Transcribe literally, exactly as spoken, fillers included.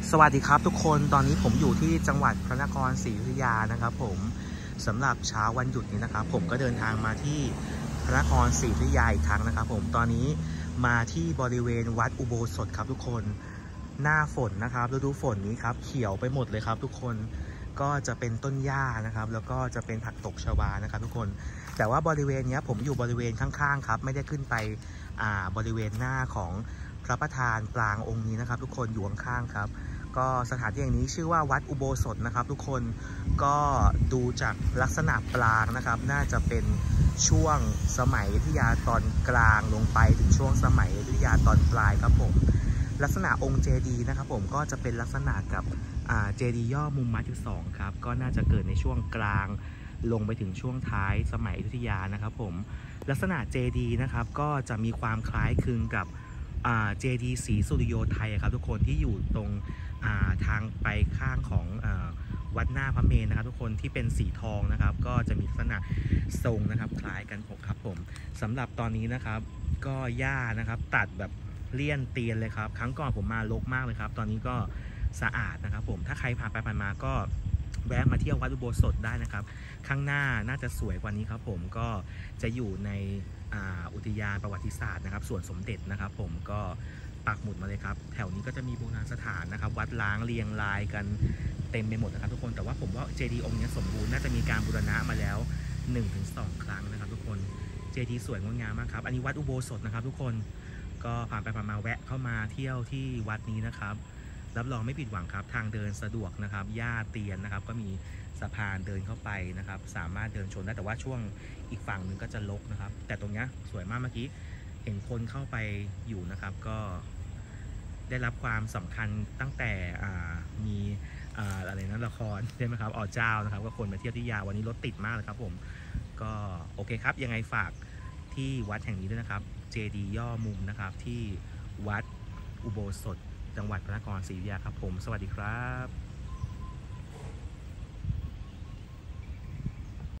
สวัสดีครับทุกคนตอนนี้ผมอยู่ที่จังหวัดพระนครศรีอยุธยานะครับผมสำหรับเช้าวันหยุดนี้นะครับผมก็เดินทางมาที่พระนครศรีอยุธยาอีกครั้งนะครับผมตอนนี้มาที่บริเวณวัดอุโบสถครับทุกคนหน้าฝนนะครับฤดูฝนนี้ครับเขียวไปหมดเลยครับทุกคนก็จะเป็นต้นหญ้านะครับแล้วก็จะเป็นผักตบชวานะครับทุกคนแต่ว่าบริเวณนี้ผมอยู่บริเวณข้างๆครับไม่ได้ขึ้นไปอ่าบริเวณหน้าของพระประธานปรางองค์นี้นะครับทุกคนอยู่ข้างๆครับก็สถานที่แห่งนี้ชื่อว่าวัดอุโบสถนะครับทุกคนก็ดูจากลักษณะปรางนะครับน่าจะเป็นช่วงสมัยอยุธยาตอนกลางลงไปถึงช่วงสมัยอยุธยาตอนปลายครับผมลักษณะองค์เจดีย์นะครับผมก็จะเป็นลักษณะกับเจดีย์ย่อมุมมัดที่สองครับก็น่าจะเกิดในช่วงกลางลงไปถึงช่วงท้ายสมัยอยุธยานะครับผมลักษณะเจดีย์นะครับก็จะมีความคล้ายคลึงกับเจดีย์ศรีสุริโยไทยครับทุกคนที่อยู่ตรงทางไปข้างของวัดหน้าพระเมรุนะครับทุกคนที่เป็นสีทองนะครับก็จะมีลักษณะทรงนะครับคล้ายกันผมครับผมสำหรับตอนนี้นะครับก็หญ้านะครับตัดแบบเลี่ยนเตียนเลยครับครั้งก่อนผมมารกมากเลยครับตอนนี้ก็สะอาดนะครับผมถ้าใครผ่านไปผ่านมาก็แวะมาเที่ยววัดอุโบสถได้นะครับข้างหน้าน่าจะสวยกว่านี้ครับผมก็จะอยู่ในอุทยานประวัติศาสตร์นะครับสวนสมเด็จนะครับผมก็ปักหมุดมาเลยครับแถวนี้ก็จะมีโบราณสถานนะครับวัดล้างเรียงรายกันเต็มไปหมดนะครับทุกคนแต่ว่าผมว่าเจดีย์องค์นี้สมบูรณ์น่าจะมีการบูรณะมาแล้ว หนึ่งถึงสอง ครั้งนะครับทุกคนเจดีย์สวยงดงามมากครับอันนี้วัดอุโบสถนะครับทุกคนก็ผ่านไปผ่านมาแวะเข้ามาเที่ยวที่วัดนี้นะครับรับรองไม่ผิดหวังครับทางเดินสะดวกนะครับหญ้าเตียนนะครับก็มีสะพานเดินเข้าไปนะครับสามารถเดินชมได้แต่ว่าช่วงอีกฝั่งหนึ่งก็จะรกนะครับแต่ตรงนี้สวยมากเมื่อกี้เห็นคนเข้าไปอยู่นะครับก็ได้รับความสำคัญตั้งแต่มีอะไรนะละครใช่ไหมครับอ๋อเจ้านะครับก็คนมาเที่ยวที่ยาวันนี้รถติดมากเลยครับผมก็โอเคครับยังไงฝากที่วัดแห่งนี้ด้วยนะครับเจดีย์ย่อมุมนะครับที่วัดอุโบสถจังหวัดพระนครศรีอยุธยาครับผมสวัสดีครับ